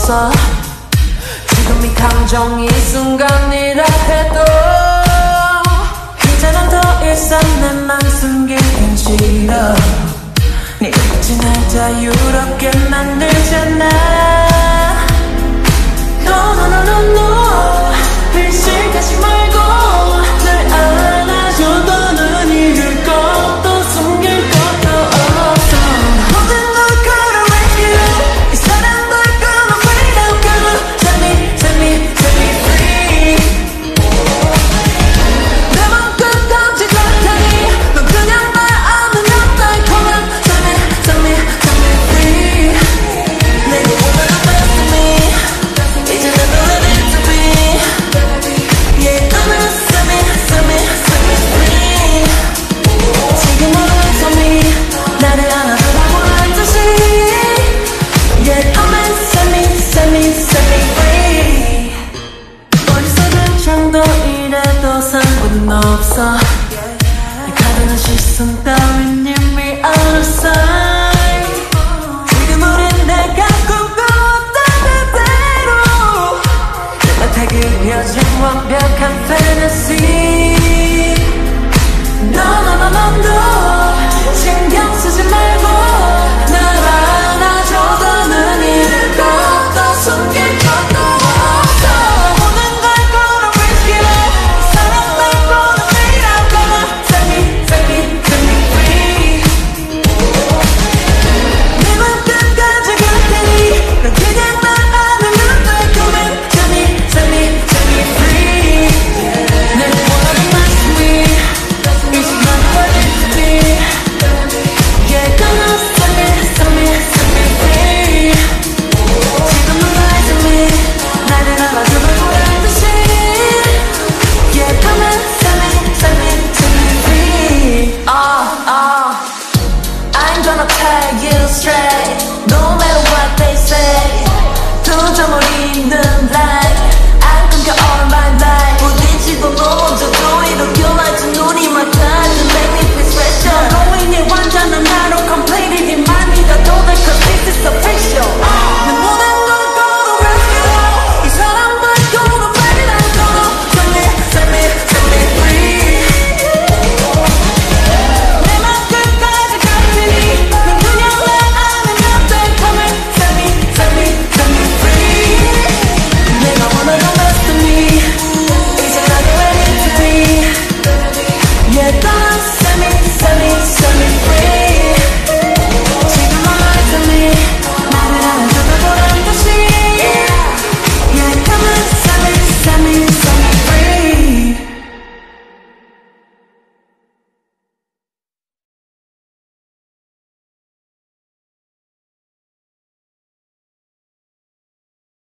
없어. 지금 이 감정이 순간이라 해도 이제는 더 이상 내만 숨기긴 싫어. 네가 같이 날 자유롭게 만들잖아. No no no no no 일시가지 말고 날 안아줘. 너는 잃을 것도 숨길 것도 없어. 모든 걸 걸어내 you 이 사랑 널 끊어 without you. Set me free. 내 맘 끝까지 걷다니 넌 그냥 날 안으면 달콤한 Set me free. 내게 오늘은 best of me 이제 never let it to be. Yeah, I'm in set me free. 지금 어느새 me 나를 안아주라고 한 듯이. Yeah, I'm in set me free. 어디서든 정도이라도 상관없어. 이 가득한 시선 따윈 이미 out of sight. 지금 우린 내가 꿈꿔왔던 그대로 끝에 그려진 완벽한 fantasy. No no no no no